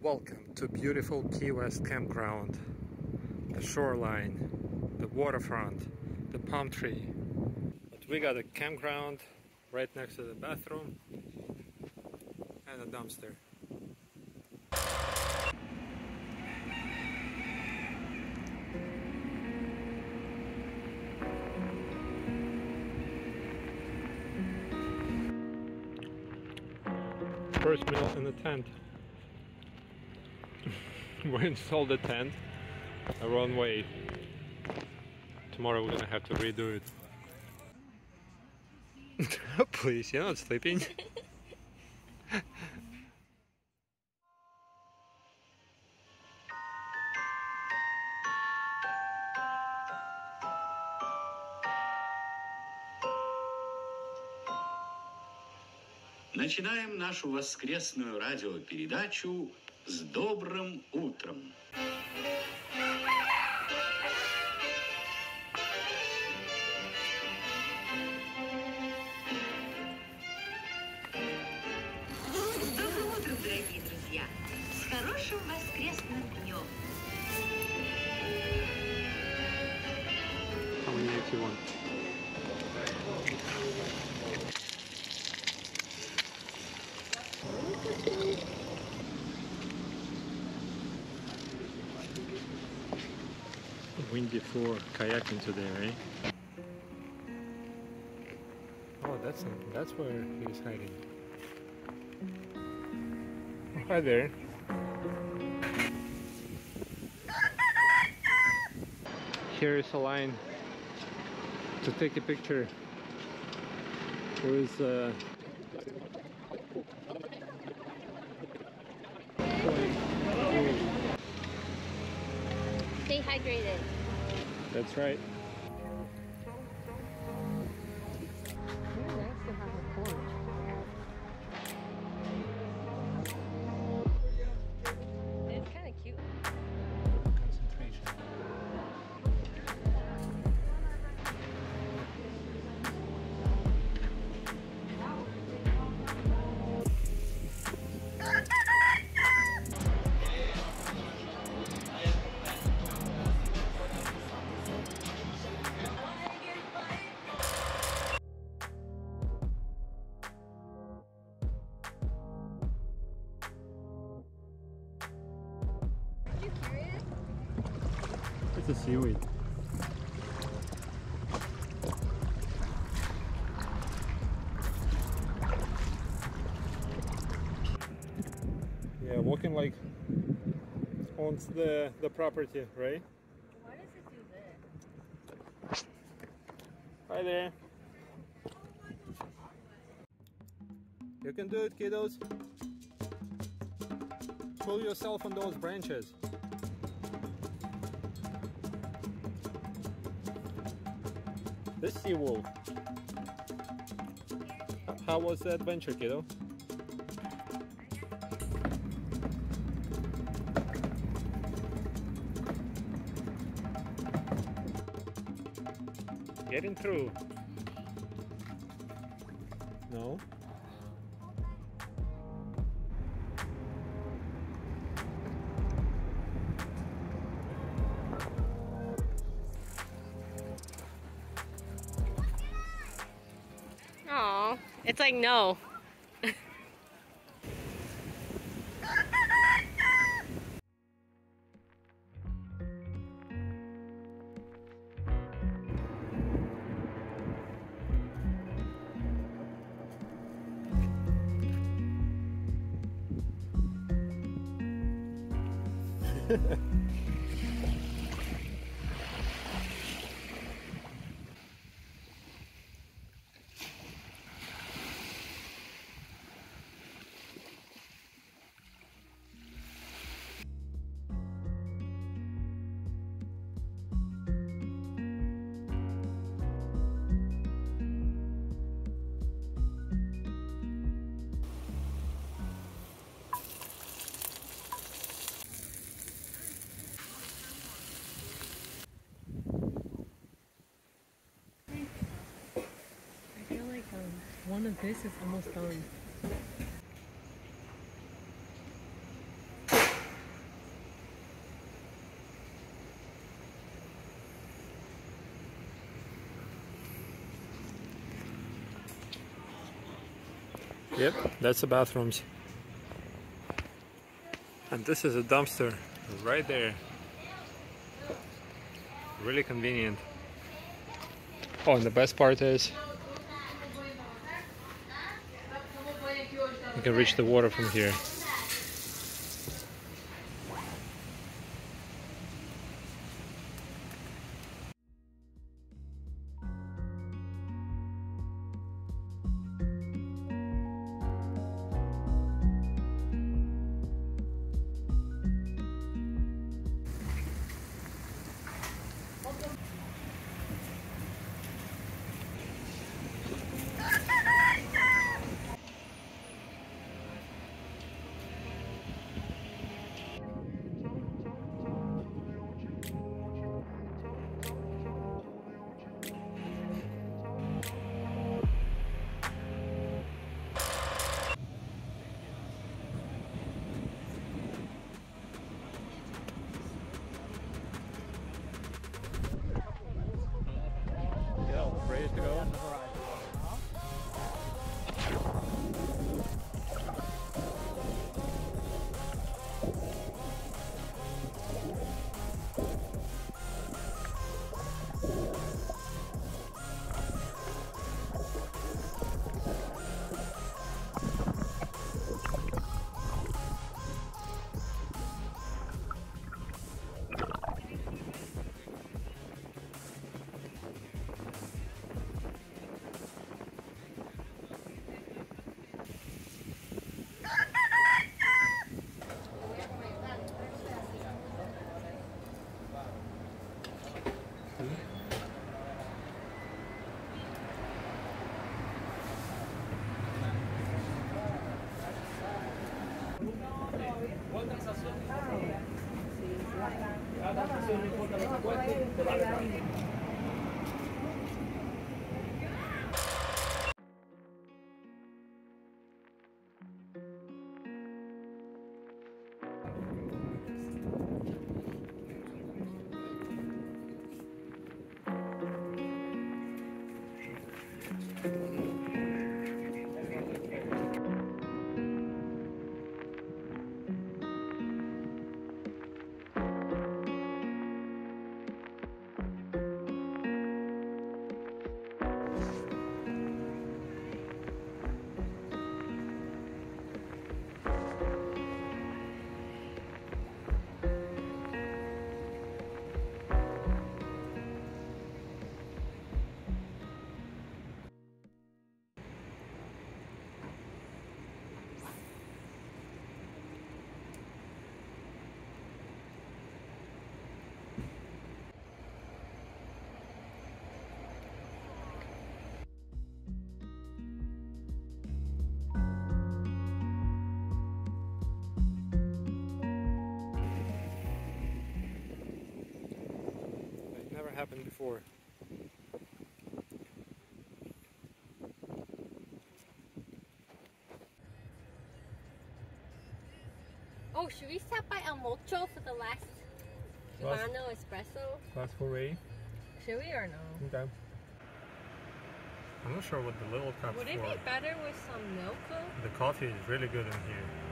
Welcome to beautiful Key West campground. The shoreline, the waterfront, the palm tree. But we got a campground right next to the bathroom and a dumpster. First meal in the tent. We installed the tent the wrong way. Tomorrow we're gonna have to redo it. Please, you're not sleeping. Начинаем нашу воскресную радиопередачу с добрым утром. Добрым утром, дорогие друзья! С хорошим воскресным днем! How many eggs you want? Windy for kayaking today, right? Oh, that's where he's hiding. Oh, hi there. Here is a line to take a picture with Stay hydrated. That's right. Very nice to have a porch. It's kind of cute. Concentration. It's a seaweed. Yeah, walking like owns the property, right? Why does it do this? Hi there. You can do it, kiddos. Pull yourself on those branches. This sea wolf. How was the adventure, kiddo? Getting through. No? Oh, it's like no. One of this is almost done. Yep, that's the bathrooms. And this is a dumpster right there. Really convenient. Oh, and the best part is you can reach the water from here. Ready to go? Happened before. Oh, should we stop by El Mocho for the last Cubano espresso? Last foray. Should we or no? Okay. I'm not sure what the little cup Would for. it be better with some milk though? The coffee is really good in here.